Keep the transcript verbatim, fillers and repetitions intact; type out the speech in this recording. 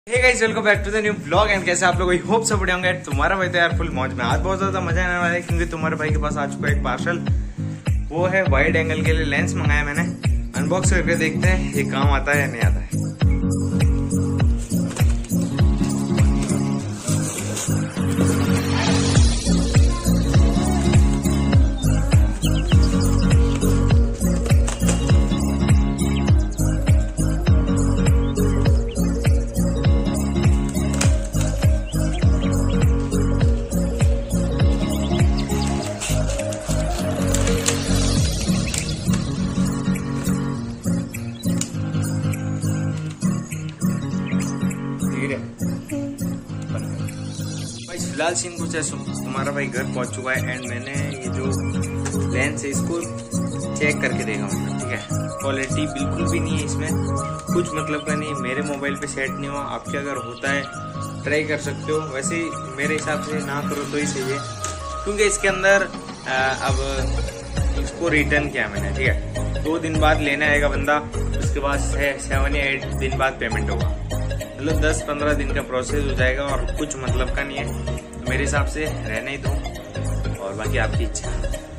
Hey guys, welcome back to the new blog. And कैसे आप लोग, होप सब बढ़िया होंगे। तुम्हारा भाई तो यार फुल मौज में, आज बहुत ज्यादा मजा आने वाला है क्योंकि तुम्हारे भाई के पास आ चुका है एक पार्सल। वो है वाइड एंगल के लिए लेंस मंगाया मैंने। अनबॉक्स करके देखते हैं ये काम आता है या नहीं आता है। फिलहाल सीन कुछ है, तुम्हारा भाई घर पहुंच चुका है एंड मैंने ये जो लेंस है इसको चेक करके देखा हूँ। ठीक है, क्वालिटी बिल्कुल भी नहीं है इसमें, कुछ मतलब का नहीं। मेरे मोबाइल पे सेट नहीं हुआ। आपके अगर होता है ट्राई कर सकते हो। वैसे मेरे हिसाब से ना करो तो ही सही है क्योंकि इसके अंदर आ, अब इसको रिटर्न किया मैंने। ठीक है, दो दिन बाद लेने आएगा बंदा, उसके बाद सेवन या एट दिन बाद पेमेंट होगा। मतलब दस पंद्रह दिन का प्रोसेस हो जाएगा और कुछ मतलब का नहीं है। मेरे हिसाब से रहने ही दो और बाकी आपकी इच्छा।